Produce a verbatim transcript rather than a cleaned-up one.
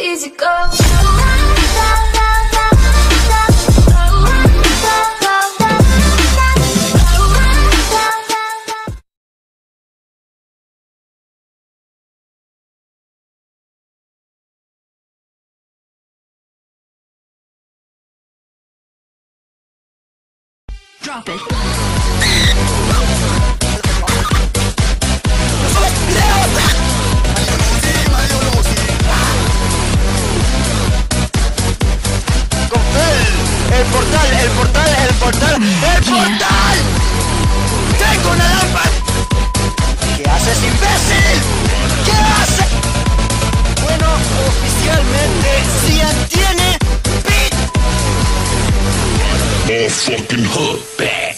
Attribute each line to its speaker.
Speaker 1: easy go.
Speaker 2: Drop it.
Speaker 3: El portal, el portal, el portal, el portal. Tengo una lámpara. ¿Qué haces, imbécil? ¿Qué haces? Bueno, oficialmente Cian tiene pit.
Speaker 4: More fucking hood back.